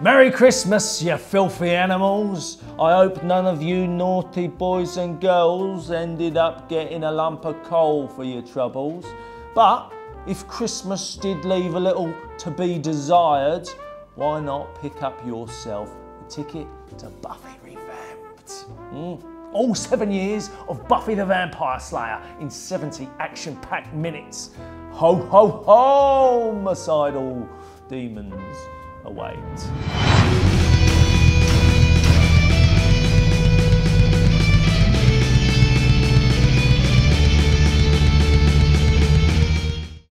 Merry Christmas, you filthy animals. I hope none of you naughty boys and girls ended up getting a lump of coal for your troubles. But if Christmas did leave a little to be desired, why not pick up yourself a ticket to Buffy Revamped? All 7 years of Buffy the Vampire Slayer in 70 action-packed minutes. Ho, ho, ho, homicidal demons await.